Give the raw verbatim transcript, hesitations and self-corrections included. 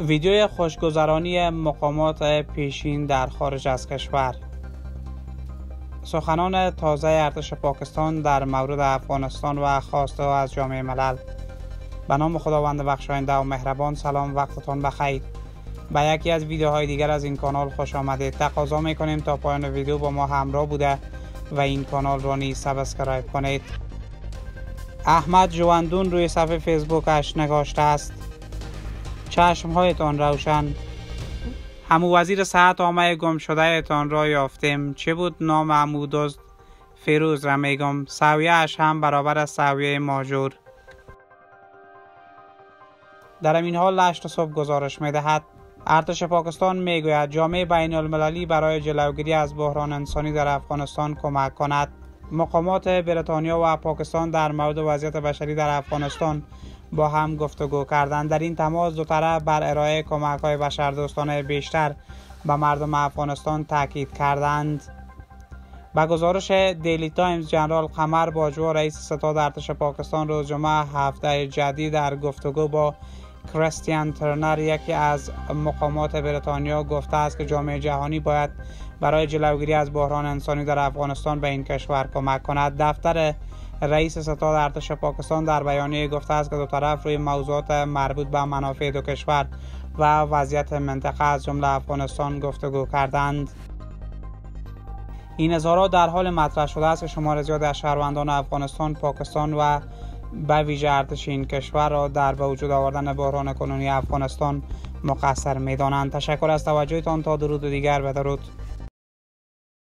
ویدیوی خوشگذرانی مقامات پیشین در خارج از کشور. سخنان تازه ارتش پاکستان در مورد افغانستان و خواسته از جامعه ملل. به نام خداوند بخشاینده و مهربان. سلام، وقتتان بخیر. به یکی از ویدیوهای دیگر از این کانال خوش آمدید. تقاضا میکنیم تا پایان ویدیو با ما همراه بوده و این کانال را نیز سابسکرایب کنید. احمد جواندون روی صفحه فیسبوکش نگاشته است: چشمهایتان روشن، همو وزیر صحت آمه گم شده ایتان را یافتیم. چه بود نام عمو دزد فیروز را میگم، سویه اش هم برابر است سویه ماجور. در این حال هشت صبح گزارش میدهد ارتش پاکستان میگوید جامعه بین المللی برای جلوگیری از بحران انسانی در افغانستان کمک کند. مقامات بریتانیا و پاکستان در مورد وضعیت بشری در افغانستان با هم گفتگو کردند. در این تماس دو طرف بر ارائه کمک‌های بشردوستانه بیشتر به مردم افغانستان تاکید کردند. با گزارش دیلی تایمز، جنرال قمر باجوا رئیس ستاد ارتش پاکستان روز جمعه هفته جدی در گفتگو با کریستیان ترنر، یکی از مقامات بریتانیا، گفته است که جامعه جهانی باید برای جلوگیری از بحران انسانی در افغانستان به این کشور کمک کند. دفتر رئیس ستاد ارتش پاکستان در بیانیه گفته است که دو طرف روی موضوعات مربوط به منافع دو کشور و وضعیت منطقه از جمله افغانستان گفتگو کردند. این اظهارات در حال مطرح شده است که شمار زیادی از شهروندان افغانستان، پاکستان و به ویژه ارتش این کشور را در به وجود آوردن بحران کنونی افغانستان مقصر می‌دانند. تشکر از توجهتان. تا درود و دیگر بدرود.